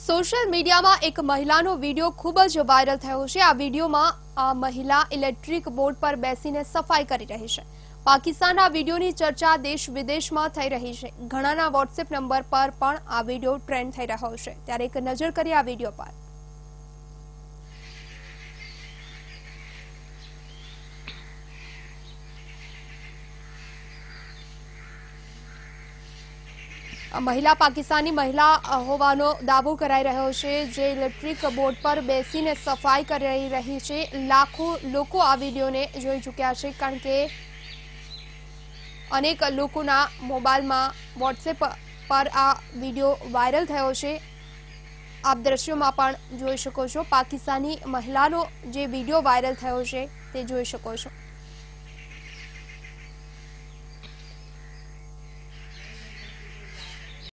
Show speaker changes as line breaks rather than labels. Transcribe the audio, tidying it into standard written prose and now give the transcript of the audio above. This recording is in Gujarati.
સોશિયલ મીડિયામાં એક મહિલાનો વિડીયો ખૂબ જ વાયરલ થયો છે। આ વિડીયોમાં આ મહિલા ઇલેક્ટ્રિક બોર્ડ પર બેસીને સફાઈ કરી રહી છે। પાકિસ્તાનના વિડીયોની ચર્ચા દેશ વિદેશમાં થઈ રહી છે। ઘણાના વોટ્સએપ નંબર પર પણ આ વિડીયો ટ્રેન્ડ થઈ રહ્યો છે। ત્યારે એક નજર કરીએ આ વિડીયો પર। महिला पाकिस्तानी महिला होવાનો દાવો કરાઈ રહ્યો છે, જે ઇલેક્ટ્રિક બોર્ડ પર બેસીને સફાઈ કરી રહી છે। લાખો લોકો આ વિડીયોને જોઈ ચૂક્યા છે, કારણ કે અનેક લોકોના મોબાઈલમાં વોટ્સએપ પર આ વિડીયો વાયરલ થયો છે। આપ દ્રશ્યોમાં પણ જોઈ શકો છો, પાકિસ્તાની મહિલાનો જે વિડીયો વાયરલ થયો છે તે જોઈ શકો છો।